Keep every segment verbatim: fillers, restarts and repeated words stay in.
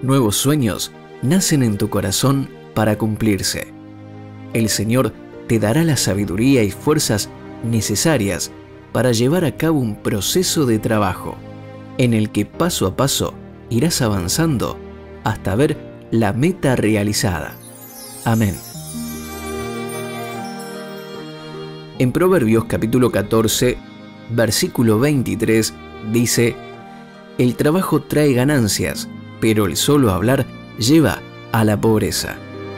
Nuevos sueños nacen en tu corazón para cumplirse. El Señor te dará la sabiduría y fuerzas necesarias para llevar a cabo un proceso de trabajo en el que paso a paso irás avanzando hasta ver la meta realizada. Amén. En Proverbios capítulo catorce, versículo veintitrés, dice: el trabajo trae ganancias, pero el solo hablar lleva a la pobreza.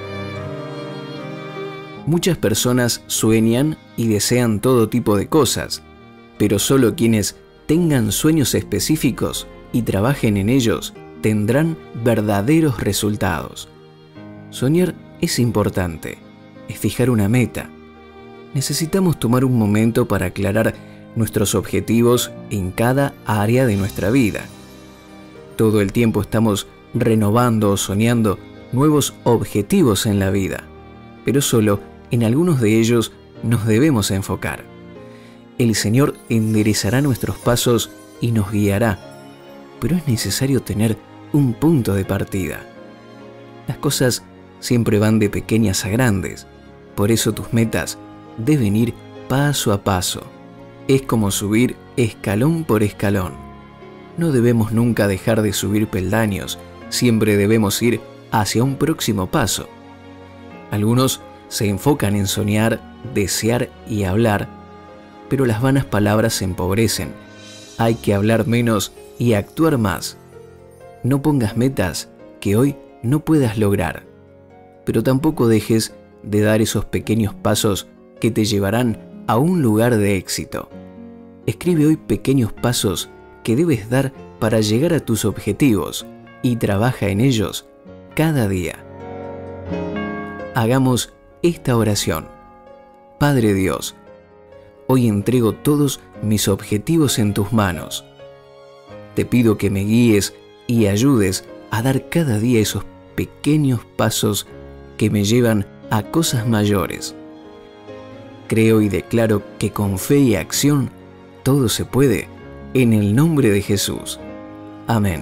Muchas personas sueñan y desean todo tipo de cosas, pero solo quienes tengan sueños específicos y trabajen en ellos tendrán verdaderos resultados. Soñar es importante, es fijar una meta. Necesitamos tomar un momento para aclarar nuestros objetivos en cada área de nuestra vida. Todo el tiempo estamos renovando o soñando nuevos objetivos en la vida, pero solo en algunos de ellos nos debemos enfocar. El Señor enderezará nuestros pasos y nos guiará, pero es necesario tener un punto de partida. Las cosas siempre van de pequeñas a grandes, por eso tus metas deben ir paso a paso. Es como subir escalón por escalón. No debemos nunca dejar de subir peldaños, siempre debemos ir hacia un próximo paso. Algunos se enfocan en soñar, desear y hablar, pero las vanas palabras empobrecen. Hay que hablar menos y actuar más. No pongas metas que hoy no puedas lograr, pero tampoco dejes de dar esos pequeños pasos que te llevarán a un lugar de éxito. Escribe hoy pequeños pasos que debes dar para llegar a tus objetivos y trabaja en ellos cada día. Hagamos esta oración. Padre Dios, hoy entrego todos mis objetivos en tus manos. Te pido que me guíes y ayudes a dar cada día esos pequeños pasos que me llevan a cosas mayores. Creo y declaro que con fe y acción todo se puede, en el nombre de Jesús. Amén.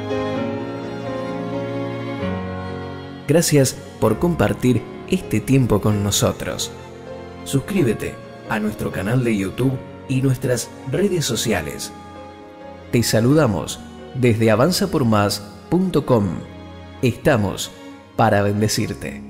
Gracias por compartir este tiempo con nosotros. Suscríbete a nuestro canal de YouTube y nuestras redes sociales. Te saludamos desde avanza por más punto com. Estamos para bendecirte.